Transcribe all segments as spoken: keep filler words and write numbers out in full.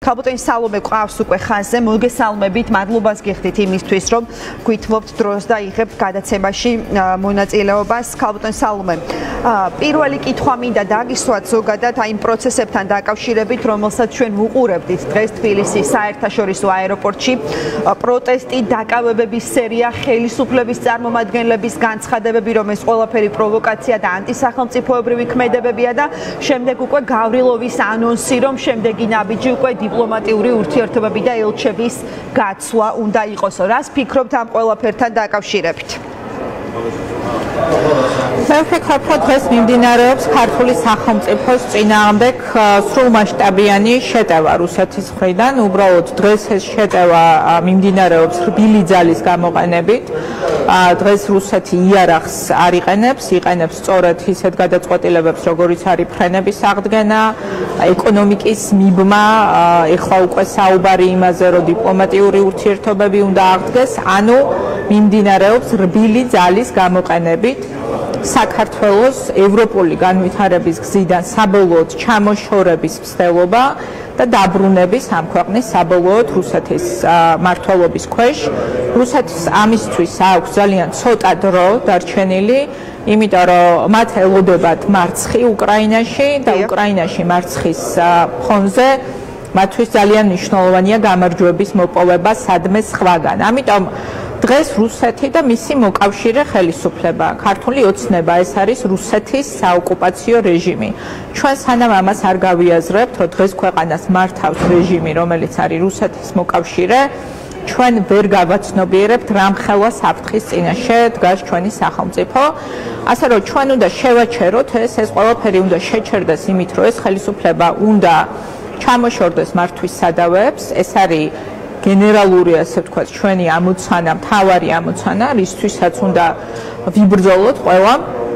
ქალბატონი სალომე ყავს უკვე ხანზე, მოგესალმებით, მადლობას გიხდით იმისთვის, რომ გვითმობთ დროს და იღებთ გადაცემაში მონაწილეობას. ქალბატონი სალომე, პირველი კითხვა მინდა დაგისვათ ზოგადად აი იმ პროცესებთან დაკავშირებით, რომელსაც ჩვენ ვუყურებდით დღეს თბილისის საერთაშორისო აეროპორტში. პროტესტი, დაკავებების სერია, ხელისუფლების წარმომადგენლების განცხადებები, რომ ეს ყველაფერი პროვოკაცია და ანტისახელმწიფოებრივი ქმედებებია და შემდეგ უკვე გავრილოვის ანონსი, რომ შემდეგი ნაბიჯი უკვე დიპლომატიური ურთიერთობები და ელჩების გაცვლა უნდა იყოს. რას ფიქრობთ ამ ყველაფერთან დაკავშირებით? მე ვფიქრობ, რომ დღეს მიმდინარეობს ქართული სახელმწიფოს წინააღმდეგ სრულმასშტაბიანი შეტევა რუსეთის მხრიდან. უბრალოდ დღეს ეს შეტევა მიმდინარეობს რბილი ძალის გამოყენებით. დღეს რუსეთი იარაღს არ იყენებს, იყენებს სწორედ ისეთ გადაწყვეტილებებს, როგორიც არის ფრენების აღდგენა, ეკონომიკის მიბმა, ეხლა უკვე საუბარი იმაზე, რომ დიპლომატიური ურთიერთობები უნდა აღდგეს, ანუ მიმდინარეობს რბილი ძალის გამოყენებით საქართველოს ევროპული განვითარების გზიდან საბოლოოდ ჩამოშორების მცდელობა და დაბრუნების ამ ქვეყნის საბოლოოდ რუსეთის მმართველობის ქვეშ. რუსეთის ამისთვის აქვს ძალიან ცოტა დრო დარჩენილი, იმიტომ რომ მათ ელოდებათ მარცხი უკრაინაში და უკრაინაში მარცხის ფონზე მათთვის ძალიან მნიშვნელოვანია გამარჯვების მოპოვება სადმე სხვაგან. ამიტომ დღეს რუსეთი და მისი მოკავშირე ხელისუფლება, ქართული ოცნება, ეს არის რუსეთის საოკუპაციო რეჟიმი. ჩვენ სანამ ამას არ გავიაზრებთ, რომ დღეს ქვეყანას მართავს რეჟიმი, რომელიც არის რუსეთის მოკავშირე, ჩვენ ვერ გავაცნობიერებთ რამხელა საფრთხის წინაშე დგას ჩვენი სახელმწიფო. ასე რომ ჩვენ უნდა შევაჩეროთ ეს, ეს ყველაფერი უნდა შეჩერდეს იმით, რომ ეს ხელისუფლება უნდა ჩამოშორდეს მართვის სადავეებს. ეს არის გენერალური, ასე ვთქვათ, ჩვენი ამოცანა, მთავარი ამოცანა, რისთვისაც უნდა ვიბრძოლოთ ყველა,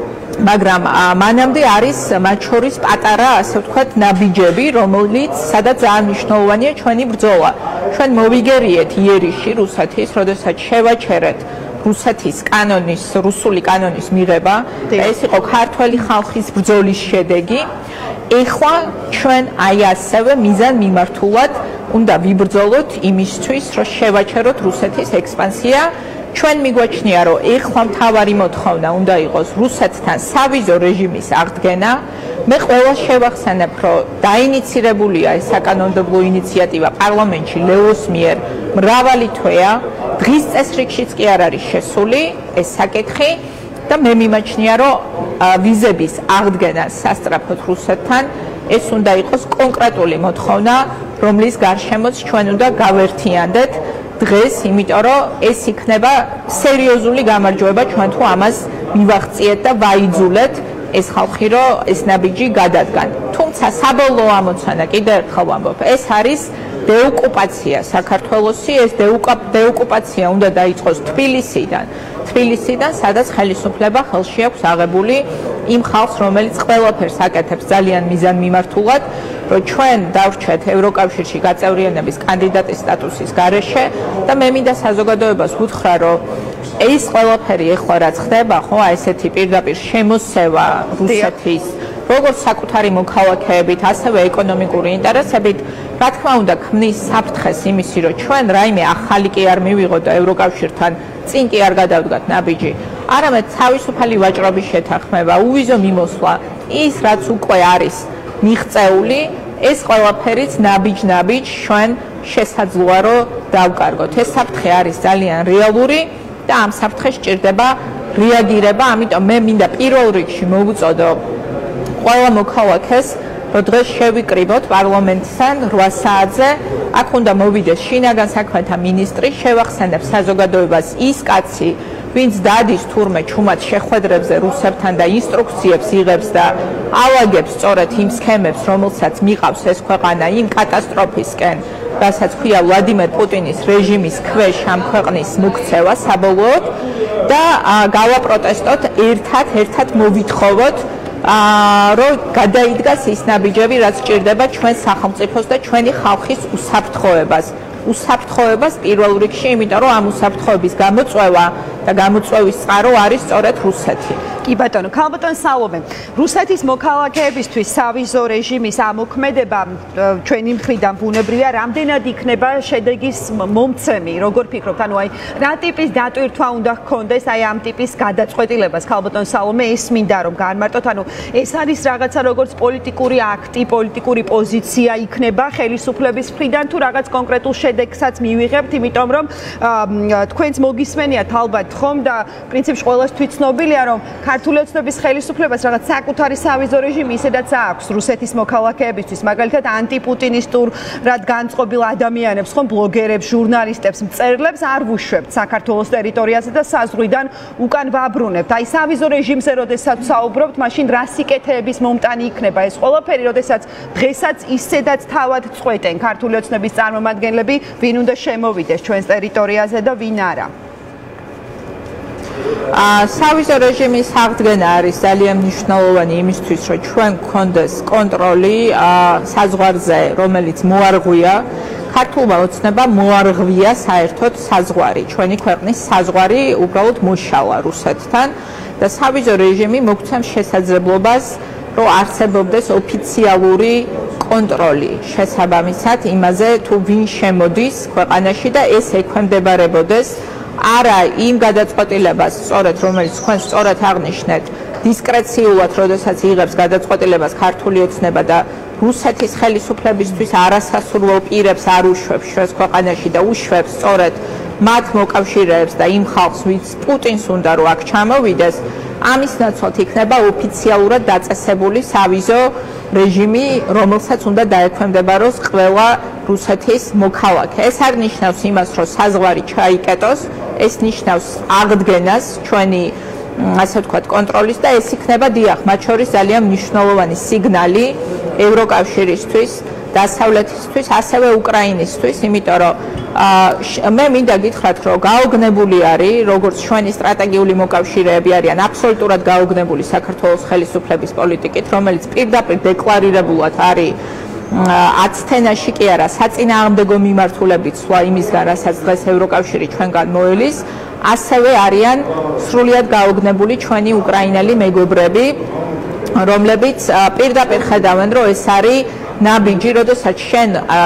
მაგრამ მანამდე არის მათ შორის პატარა, ასე ვთქვათ, ნაბიჯები, რომელიც სადაც ძალიან მნიშვნელოვანია ჩვენი ბრძოლა. ჩვენ მოვიგერიეთ იერიში რუსეთის, როდესაც შევაჩერეთ რუსეთის კანონის, რუსული კანონის მიღება, ეს იყო ქართველი ხალხის ბრძოლის შედეგი. ეხლა ჩვენ აი ასევე მიზან მიმართულად უნდა ვიბრძოლოთ იმისთვის, რომ შევაჩეროთ რუსეთის ექსპანსია. ჩვენ მიგვაჩნია, რომ ეხლა მთავარი მოთხოვნა უნდა იყოს რუსეთთან სავიზო რეჟიმის აღდგენა. მე ყველა შევახსენებ, რომ დაინიცირებულია ეს საკანონმდებლო ინიციატივა პარლამენტში ლელოს მიერ მრავალი თვეა. დღის წესრიგშიც კი არ არის შესული ეს საკითხი. და მე მიმაჩნია, რომ ვიზების აღდგენა სასწრაფოდ რუსეთთან ეს უნდა იყოს კონკრეტული მოთხოვნა, რომლის გარშემოც ჩვენ უნდა გავერთიანდეთ დღეს, იმიტომ რომ ეს იქნება სერიოზული გამარჯვება ჩვენ თუ ამას მივაღწიეთ და ვაიძულეთ ეს ხალხი, რომ ეს ნაბიჯი გადადგან. თუმცა საბოლოო ამოცანა კიდევ ერთხელ ვამბობ, ეს არის დეოკუპაცია საქართველოსი, ეს დეოკუპაცია უნდა დაიწყოს თბილისიდან. თბილისიდან, სადაც ხელისუფლება ხელში აქვს აღებული იმ ხალხს, რომელიც ყველაფერს აკეთებს ძალიან მიზანმიმართულად, რომ ჩვენ დავრჩეთ ევროკავშირში გაწევრიანების კანდიდატის სტატუსის გარეშე და მე მინდა საზოგადოებას ვუთხრა, რომ ეს ყველაფერი ეხლა რაც ხდება, ხო, ესეთი პირდაპირ შემოსევა რუსეთის როგორც საკუთარი მოქალაქეებით, ასევე ეკონომიკური ინტერესებით, რა თქმა უნდა, ქმნის საფრთხეს იმისი, რომ ჩვენ რაიმე ახალი კი არ მივიღოთ და ევროკავშირთან წინ კი არ გადავდგათ ნაბიჯი, არამედ თავისუფალი ვაჭრობის შეთანხმება, უვიზო მიმოსვლა, ის რაც უკვე არის მიღწეული, ეს ყველაფერიც ნაბიჯ-ნაბიჯ ჩვენ შესაძლოა რომ დავკარგოთ. ეს საფრთხე არის ძალიან რეალური და ამ საფრთხეს სჭირდება რეაგირება, ამიტომ მე მინდა პირველ რიგში მოვუწოდო ყველა მოქალაქეს, რომ დღეს შევიკრიბოთ პარლამენტთან რვა საათზე, აქ უნდა მოვიდეს შინაგან საქმეთა მინისტრი, შევახსენებ საზოგადოებას ის კაცი, ვინც დადის თურმე ჩუმად შეხვედრებზე რუსებთან და ინსტრუქციებს იღებს და ავაგებს სწორედ იმ სქემებს, რომელსაც მიყავს ეს ქვეყანა იმ კატასტროფისკენ, რასაც ქვია ვლადიმერ პუტინის რეჟიმის ქვეშ ამ ქვეყნის მოქცევა საბოლოოდ და გავაპროტესტოთ ერთად, ერთად მოვითხოვოთ რომ გადაიდგას ის ნაბიჯები, რაც სჭირდება ჩვენ სახელმწიფოს და ჩვენი ხალხის უსაფრთხოებას. უსაფრთხოებას პირველ რიგში, იმიტომ რომ ამ უსაფრთხოების გამოწვევა და გამოწვევის წყარო არის სწორედ რუსეთი. კი ბატონო, ქალბატონ სალომე, რუსეთის მოქალაქეებისთვის სავიზო რეჟიმის ამოქმედება ჩვენი მხრიდან ბუნებრივია, რამდენად იქნება შედეგის მომცემი, როგორ ფიქრობთ? ანუ აი რა ტიპის დატვირთვა უნდა ჰქონდეს აი ამ ტიპის გადაწყვეტილებას, ქალბატონ სალომე, ეს მინდა რომ განმარტოთ, ანუ ეს არის რაღაცა როგორც პოლიტიკური აქტი, პოლიტიკური პოზიცია იქნება ხელისუფლების მხრიდან თუ რაღაც კონკრეტულ შედეგსაც მივიღებთ, იმიტომ რომ თქვენც მოგისმენიათ ალბათ ხომ და პრინციპში ყველასთვის ცნობილია რომ ქართული ოცნების ხელისუფლებას რაღაც საკუთარი სავიზო რეჟიმი ისედაც აქვს რუსეთის მოქალაქეებისთვის, მაგალითად ანტიპუტინისტურად განწყობილ ადამიანებს, ხომ ბლოგერებს, ჟურნალისტებს, მწერლებს არ ვუშვებთ საქართველოს ტერიტორიაზე და საზღვრიდან უკან ვაბრუნებთ. აი სავიზო რეჟიმზე როდესაც საუბრობთ, მაშინ რა სიკეთეების მომტანი იქნება ეს ყველაფერი, როდესაც დღესაც ისედაც თავად წყვეტენ ქართული ოცნების წარმომადგენლები, ვინ უნდა შემოვიდეს ჩვენს ტერიტორიაზე და ვინ არა. სავიზო რეჟიმის აღდგენა არის ძალიან მნიშვნელოვანი იმისთვის, რომ ჩვენ გქონდეს კონტროლი საზღვარზე, რომელიც მოარღვია. ქართულმა ოცნებამ მოარღვია საერთოდ საზღვარი, ჩვენი ქვეყნის საზღვარი უბრალოდ მოშალა რუსეთთან და სავიზო რეჟიმი მოგცემს შესაძლებლობას, რომ არსებობდეს ოფიციალური კონტროლი შესაბამისად იმაზე, თუ ვინ შემოდის ქვეყანაში და ეს ექვემდებარებოდეს არა იმ გადაწყვეტილებას, სწორედ რომელიც თქვენ სწორად აღნიშნეთ, დისკრეციულად, როდესაც იღებს გადაწყვეტილებას ქართული ოცნება და რუსეთის ხელისუფლებისთვის არასასურველ პირებს არ უშვებს ჩვენს ქვეყანაში და უშვებს სწორედ მათ მოკავშირეებს და იმ ხალხს, ვინც პუტინს უნდა რომ აქ ჩამოვიდეს, ამის ნაცვლად იქნება ოფიციალურად დაწესებული სავიზო რეჟიმი, რომელსაც უნდა დაექვემდებაროს ყველა რუსეთის მოქალაქე. ეს არ ნიშნავს იმას, რომ საზღვარი ჩაიკეტოს, ეს ნიშნავს აღდგენას ჩვენი ასე ვთქვათ კონტროლის და ეს იქნება დიახ, მათ შორის ძალიან მნიშვნელოვანი სიგნალი ევროკავშირისთვის, დასავლეთისთვის, ასევე უკრაინისთვის, იმიტომ რომ მე მინდა გითხრათ, რომ გაოგნებული არის, როგორც ჩვენი სტრატეგიული მოკავშირეები არიან აბსოლუტურად გაოგნებული საქართველოს ხელისუფლების პოლიტიკით, რომელიც პირდაპირ დეკლარირებულად არის აცთენაში კი არა, საწინააღმდეგო მიმართულებით სვლა იმისგან, რასაც დღეს ევროკავშირი ჩვენგან მოელის, ასევე არიან სრულიად გაოგნებული ჩვენი უკრაინელი მეგობრები, რომლებიც პირდაპირ ხედავენ, რომ ეს არის ნაბიჯი, როდესაც შენ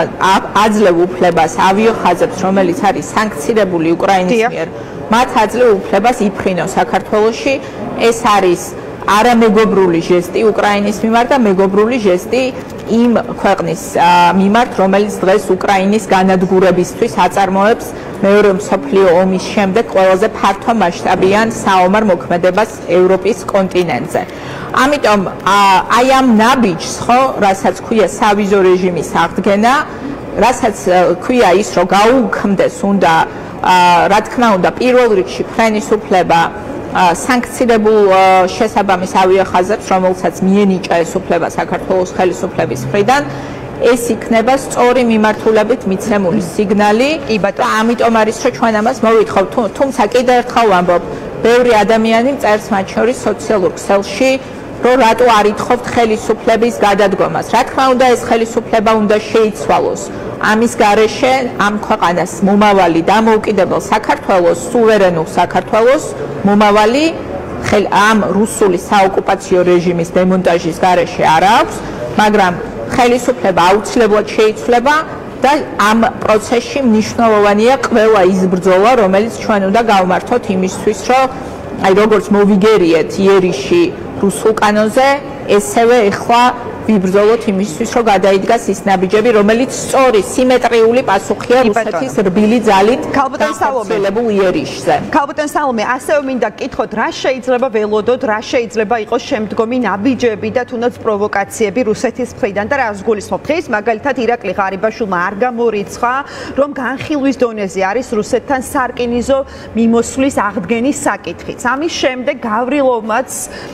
აძლევ უფლებას ავიოხაზებს, რომელიც არის სანქცირებული უკრაინის მიერ, მათ აძლევ უფლებას იფრინონ საქართველოში, ეს არის არამეგობრული ჟესტი უკრაინის მიმართ და მეგობრული ჟესტი იმ ქვეყნის მიმართ, რომელიც დღეს უკრაინის განადგურებისთვის აწარმოებს მეორე მსოფლიო ომის შემდეგ ყველაზე ფართო მასშტაბიან საომარ მოქმედებას ევროპის კონტინენტზე. ამიტომ აი ამ ნაბიჯს, ხო, რასაც ქვია სავიზო რეჟიმის აღდგენა, რასაც ქვია ის, რომ გაუქმდეს უნდა, რა თქმა უნდა, პირველ რიგში ფრენის უფლება სანქცირებულ შესაბამის ავიახაზებს, რომელსაც მიენიჭა ეს უფლება საქართველოს ხელისუფლების მხრიდან, ეს იქნება სწორი მიმართულებით მიცემული სიგნალი და ამიტომ არის, რომ ჩვენ ამას მოვითხოვთ. თუმცა კიდევ ერთხელ ვამბობ, ბევრი ადამიანი მწერს მათ შორის სოციალურ ქსელში, რომ რატო არ ითხოვთ ხელისუფლების გადადგომას. რა თქმა უნდა, ეს ხელისუფლება უნდა შეიცვალოს. ამის გარეშე ამ ქვეყანას მომავალი დამოუკიდებელ საქართველოს, სუვერენულ საქართველოს მომავალი ამ რუსული საოკუპაციო რეჟიმის დემონტაჟის გარეშე არ აქვს, მაგრამ ხელისუფლება აუცილებლად შეიცვლება და ამ პროცესში მნიშვნელოვანია ყველა ის ბრძოლა, რომელიც ჩვენ უნდა გავმართოთ იმისთვის, რომ აი როგორც მოვიგერიეთ იერიში რუსულ კანონზე, ესევე ეხლა ვიბრძოლოთ იმისთვის, რომ გადაიდგას ის ნაბიჯები, რომელიც სწორი, სიმეტრიული პასუხია რუსეთის რბილი ძალით გახორციელებულ იერიშზე. ქალბატონ სალომე, ასევე მინდა გკითხოთ, რა შეიძლება ველოდოთ, რა შეიძლება იყოს შემდგომი ნაბიჯები და თუნდაც პროვოკაციები რუსეთის მხრიდან და რას გულისხმობთ? დღეს მაგალითად ირაკლი ღარიბაშვილმა არ გამორიცხა, რომ განხილვის დონეზე არის რუსეთთან სარკინიზო მიმოსვლის აღდგენის საკითხიც. ამის შემდეგ გავრილოვმაც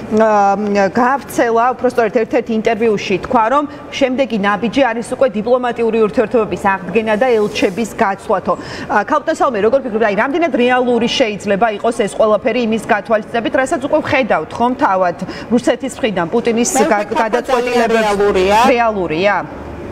გავრცელა, უბრალოდ ერთ-ერთ ინტერვიუში თქვა, რომ შემდეგი ნაბიჯი არის უკვე დიპლომატიური ურთიერთობების აღდგენა და ელჩების გაცვლათო. ქალბატონ სალომე, როგორ ფიქრობთ, აი რამდენად რეალური შეიძლება იყოს ეს ყველაფერი იმის გათვალისწინებით, რასაც უკვე ვხედავთ ხომ თავად რუსეთის მხრიდან პუტინის გადაწყვეტილებები რეალურია? რეალურია.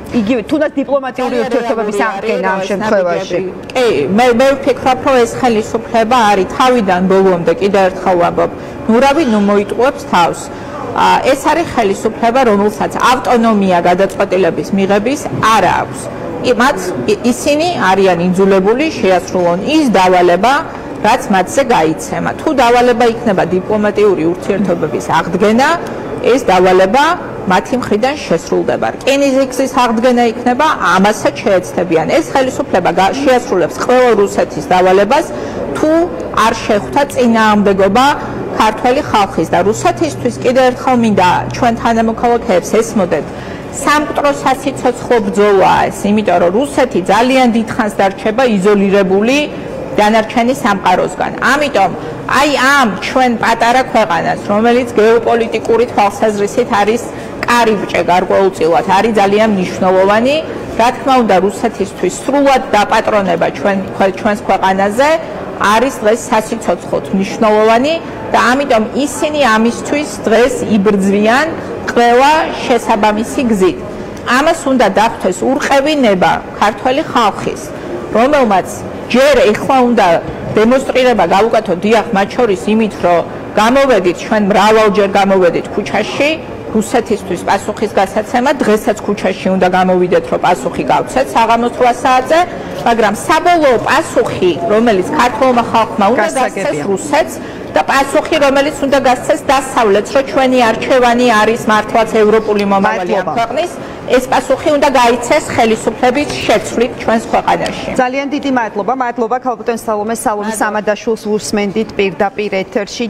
იგივე თუნდაც დიპლომატიური ურთიერთობების აღდგენა ამ შემთხვევაში. კი, მე მე ვფიქრობ, რომ ეს ხელისუფლება არის თავიდან ბოლომდე კიდევ ერთხელ ვამბობ, ნურავი ნუ მოიტყუებს თავს. ეს არის ხელისუფლება, რომელსაც ავტონომია გადაწყვეტილების მიღების არ აქვს. მათ ისინი არიან იძულებული შეასრულონ ის დავალება, რაც მათზე გაიცემა. თუ დავალება იქნება დიპლომატიური ურთიერთობების აღდგენა, ეს დავალება მათი მხრიდან შესრულდება. რკინიგზის აღდგენა იქნება, ამასაც შეეცდებიან. ეს ხელისუფლება შეასრულებს ყველა რუსეთის დავალებას, თუ არ შეხვდა წინააღმდეგობა ქართველი ხალხის და რუსეთისთვის კიდევ ერთხელ მინდა ჩვენ თანამოქალაქეებს ესმოდეთ, სამკვდრო სასიცოცხლო ბრძოლაა ეს, იმიტომ რომ რუსეთი ძალიან დიდხანს დარჩება იზოლირებული დანარჩენი სამყაროსგან. ამიტომ აი ამ ჩვენ პატარა ქვეყანას, რომელიც გეოპოლიტიკური თვალსაზრისით არის კარიბჭე გარკვეულწილად, არის ძალიან მნიშვნელოვანი, რა თქმა უნდა რუსეთისთვის სრულად დაპატრონება ჩვენ ჩვენს ქვეყანაზე არის დღეს სასიცოცხლოდ მნიშვნელოვანი და ამიტომ ისინი ამისთვის დღეს იბრძვიან ყველა შესაბამისი გზით. ამას უნდა დახვდეს ურყევინება ქართველი ხალხის, რომელმაც ჯერ ეხლა უნდა დემონსტრირება გავუკეთოთ დიახ მათ შორის იმით, რომ გამოვედით ჩვენ მრავალჯერ გამოვედით ქუჩაში რუსეთისთვის პასუხის გასაცემა, დღესაც ქუჩაში უნდა გამოვიდეთ, რომ პასუხი გავცეთ საღამოს რვა საათზე, მაგრამ საბოლოო პასუხი, რომელიც ქართველმა ხალხმა უნდა გასცეს რუსეთს და პასუხი, რომელიც უნდა გასცეს დასავლეთს, რომ ჩვენი არჩევანი არის მართლაც ევროპული მომავალი ამ ქვეყნის, ეს პასუხი უნდა გაიცეს ხელისუფლების შეცვლით ჩვენს ქვეყანაში. ძალიან დიდი მადლობა, მადლობა ქალბატონ სალომე, სალომე სამადაშვილს უსმენდით პირდაპირ ეთერში.